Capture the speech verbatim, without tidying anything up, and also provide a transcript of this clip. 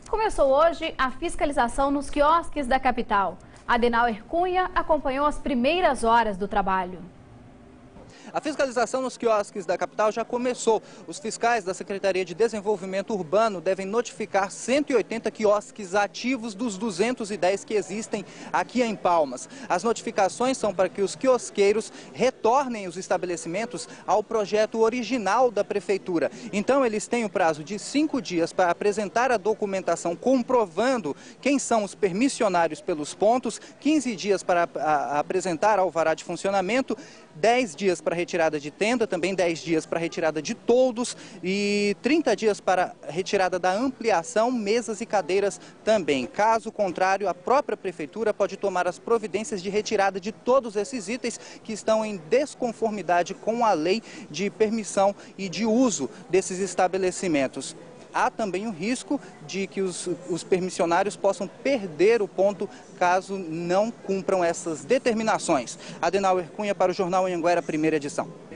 Começou hoje a fiscalização nos quiosques da capital. Adenauer Cunha acompanhou as primeiras horas do trabalho. A fiscalização nos quiosques da capital já começou. Os fiscais da Secretaria de Desenvolvimento Urbano devem notificar cento e oitenta quiosques ativos dos duzentos e dez que existem aqui em Palmas. As notificações são para que os quiosqueiros retornem os estabelecimentos ao projeto original da Prefeitura. Então, eles têm o prazo de cinco dias para apresentar a documentação comprovando quem são os permissionários pelos pontos, quinze dias para a, a, apresentar alvará de funcionamento, dez dias para retirada de tenda, também dez dias para retirada de toldos e trinta dias para retirada da ampliação, mesas e cadeiras também. Caso contrário, a própria Prefeitura pode tomar as providências de retirada de todos esses itens que estão em desconformidade com a lei de permissão e de uso desses estabelecimentos. Há também o risco de que os, os permissionários possam perder o ponto caso não cumpram essas determinações. Adenauer Cunha para o Jornal Anhanguera, primeira edição.